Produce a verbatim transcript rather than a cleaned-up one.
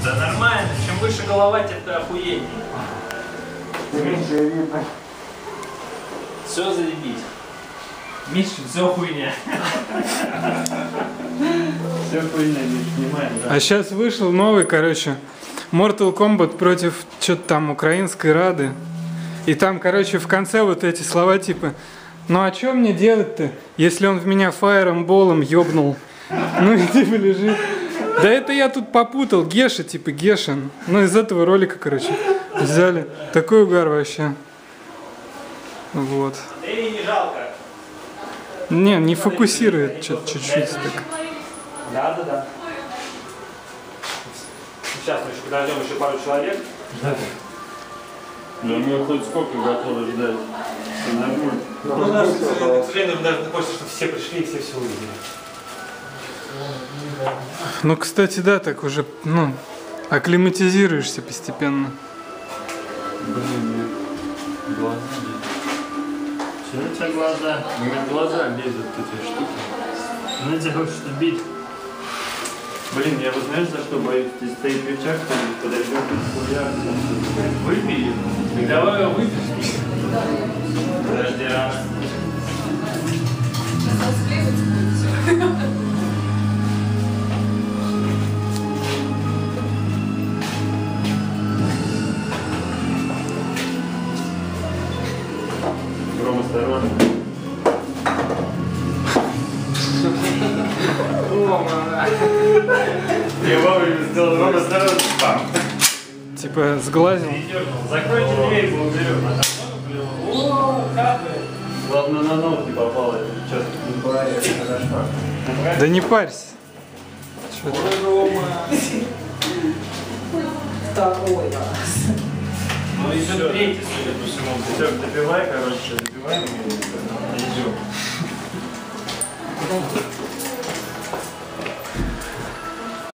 Да нормально, чем выше голова, тем ты охуенней. Все заебись. Миша, все хуйня. Все хуйня, Миш, снимаем, да. А сейчас вышел новый, короче, Mortal Kombat против что-то там украинской Рады. И там, короче, в конце вот эти слова типа: ну а что мне делать-то, если он в меня фаером-болом ёбнул? Ну и типа лежит. Да это я тут попутал, Геша, типа Гешин. Ну из этого ролика, короче, взяли. Такой угар вообще. Вот. Да и не жалко. Не, не фокусирует что-то чуть-чуть так. Да, да, да. Сейчас мы еще подождем еще пару человек. Да. Да мы хоть сколько готовы ждать. Нормально. Ну, даже, к сожалению, даже хочется, чтобы все пришли и все все увидели. Ну, кстати, да, так уже, ну, акклиматизируешься постепенно. Блин, мне глаза лезут. Что у тебя глаза? У меня глаза лезут эти штуки. Она тебя хочет убить. Блин, я вот знаешь, за что боюсь? Здесь стоит рычаг, подойдет популярно. Выпей. Давай его выпьешь. Подожди, рано. Ром, осторожно. Я вовремя сделал, Ром, осторожно. Типа сглазил. Закройте дверь, мы уберем. О, капает. Главное, на нос не попало. Сейчас не хорошо. Да не парься. Чё ты? Ой, Рома. Второй раз. Ну и еще третий, судя по всему. Все, допивай, короче, допивай. Идем.